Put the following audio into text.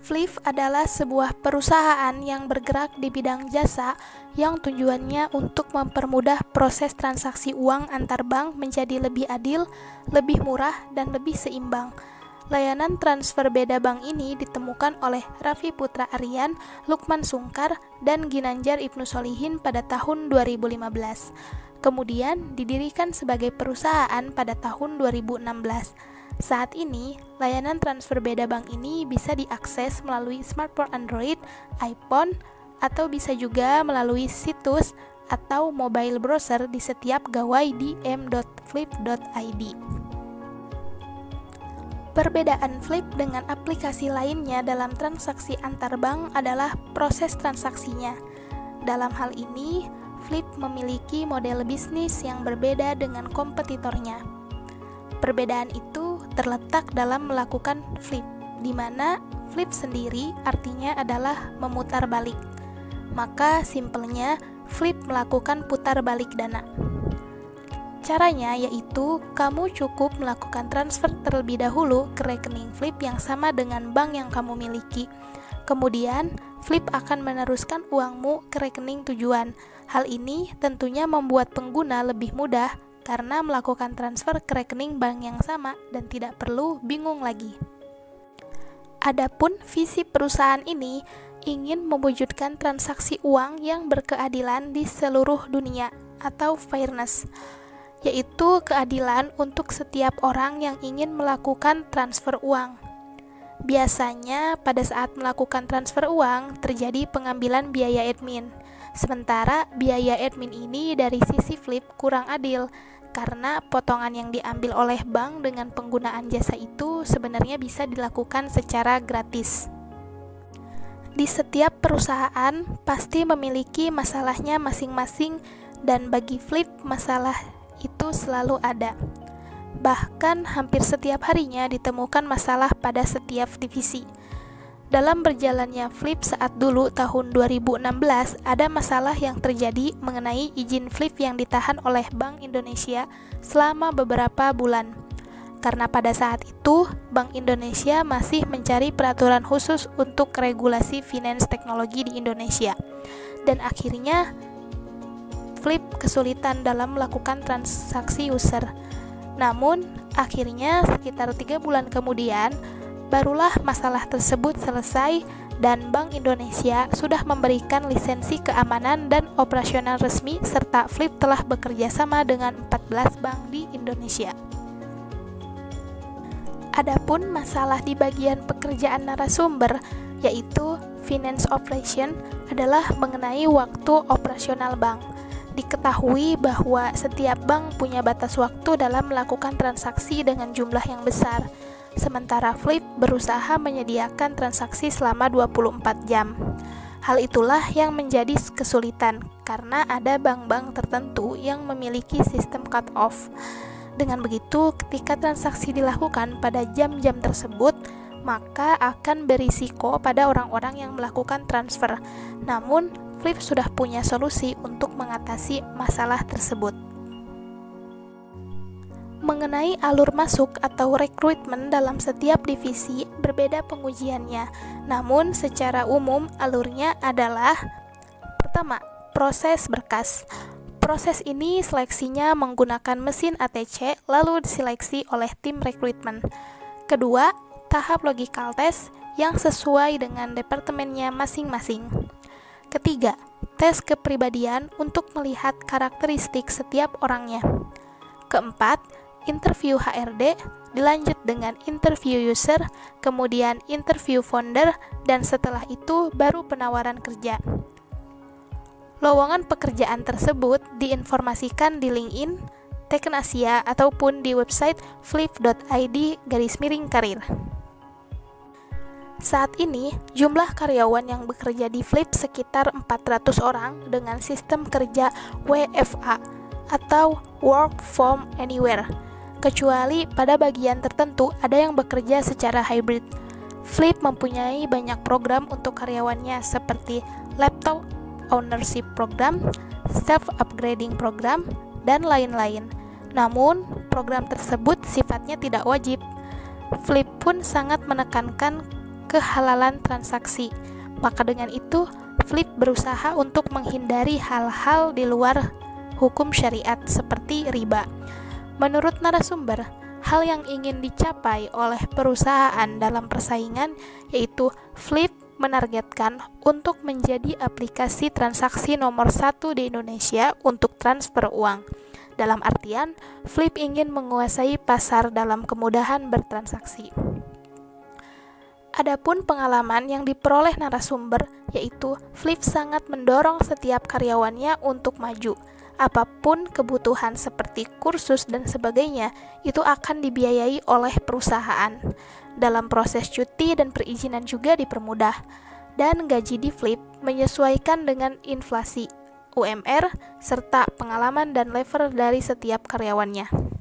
Flip adalah sebuah perusahaan yang bergerak di bidang jasa yang tujuannya untuk mempermudah proses transaksi uang antar bank menjadi lebih adil, lebih murah, dan lebih seimbang. Layanan transfer beda bank ini ditemukan oleh Raffi Putra Aryan, Lukman Sungkar, dan Ginanjar Ibnu Solihin pada tahun 2015. Kemudian didirikan sebagai perusahaan pada tahun 2016. Saat ini, layanan transfer beda bank ini bisa diakses melalui smartphone Android, iPhone, atau bisa juga melalui situs atau mobile browser di setiap gawai di m.flip.id. Perbedaan Flip dengan aplikasi lainnya dalam transaksi antar bank adalah proses transaksinya. Dalam hal ini, Flip memiliki model bisnis yang berbeda dengan kompetitornya. Perbedaan itu terletak dalam melakukan flip, di mana flip sendiri artinya adalah memutar balik. Maka simpelnya, flip melakukan putar balik dana. Caranya yaitu kamu cukup melakukan transfer terlebih dahulu ke rekening flip yang sama dengan bank yang kamu miliki. Kemudian, flip akan meneruskan uangmu ke rekening tujuan. Hal ini tentunya membuat pengguna lebih mudah karena melakukan transfer ke rekening bank yang sama dan tidak perlu bingung lagi. Adapun visi perusahaan ini ingin mewujudkan transaksi uang yang berkeadilan di seluruh dunia atau fairness, yaitu keadilan untuk setiap orang yang ingin melakukan transfer uang. Biasanya pada saat melakukan transfer uang terjadi pengambilan biaya admin. Sementara biaya admin ini dari sisi Flip kurang adil karena potongan yang diambil oleh bank dengan penggunaan jasa itu sebenarnya bisa dilakukan secara gratis. Di setiap perusahaan pasti memiliki masalahnya masing-masing dan bagi Flip masalah itu selalu ada. Bahkan hampir setiap harinya ditemukan masalah pada setiap divisi. Dalam berjalannya Flip saat dulu tahun 2016 ada masalah yang terjadi mengenai izin Flip yang ditahan oleh Bank Indonesia selama beberapa bulan. Karena pada saat itu Bank Indonesia masih mencari peraturan khusus untuk regulasi finance teknologi di Indonesia. Dan akhirnya Flip kesulitan dalam melakukan transaksi user. Namun akhirnya sekitar 3 bulan kemudian barulah masalah tersebut selesai dan Bank Indonesia sudah memberikan lisensi keamanan dan operasional resmi serta Flip telah bekerja sama dengan 14 bank di Indonesia. Adapun masalah di bagian pekerjaan narasumber, yaitu finance operation, adalah mengenai waktu operasional bank. Diketahui bahwa setiap bank punya batas waktu dalam melakukan transaksi dengan jumlah yang besar. Sementara Flip berusaha menyediakan transaksi selama 24 jam. Hal itulah yang menjadi kesulitan karena ada bank-bank tertentu yang memiliki sistem cut-off. Dengan begitu, ketika transaksi dilakukan pada jam-jam tersebut, maka akan berisiko pada orang-orang yang melakukan transfer. Namun, Flip sudah punya solusi untuk mengatasi masalah tersebut. Mengenai alur masuk atau rekrutmen dalam setiap divisi berbeda pengujiannya, namun secara umum alurnya adalah: pertama, proses berkas. Proses ini seleksinya menggunakan mesin ATC lalu diseleksi oleh tim rekrutmen. Kedua, tahap logical test yang sesuai dengan departemennya masing-masing. Ketiga, tes kepribadian untuk melihat karakteristik setiap orangnya. Keempat, interview HRD, dilanjut dengan interview user, kemudian interview founder, dan setelah itu baru penawaran kerja. Lowongan pekerjaan tersebut diinformasikan di LinkedIn, Teken Asia, ataupun di website flip.id/karir. Saat ini, jumlah karyawan yang bekerja di Flip sekitar 400 orang dengan sistem kerja WFA atau Work from Anywhere. Kecuali pada bagian tertentu ada yang bekerja secara hybrid. Flip mempunyai banyak program untuk karyawannya seperti laptop ownership program, self-upgrading program, dan lain-lain. Namun, program tersebut sifatnya tidak wajib. Flip pun sangat menekankan kehalalan transaksi. Maka dengan itu, Flip berusaha untuk menghindari hal-hal di luar hukum syariat seperti riba. Menurut narasumber, hal yang ingin dicapai oleh perusahaan dalam persaingan yaitu Flip menargetkan untuk menjadi aplikasi transaksi nomor 1 di Indonesia untuk transfer uang. Dalam artian, Flip ingin menguasai pasar dalam kemudahan bertransaksi. Adapun pengalaman yang diperoleh narasumber, yaitu Flip sangat mendorong setiap karyawannya untuk maju. Apapun kebutuhan seperti kursus dan sebagainya, itu akan dibiayai oleh perusahaan. Dalam proses cuti dan perizinan juga dipermudah. Dan gaji di Flip menyesuaikan dengan inflasi, UMR, serta pengalaman dan level dari setiap karyawannya.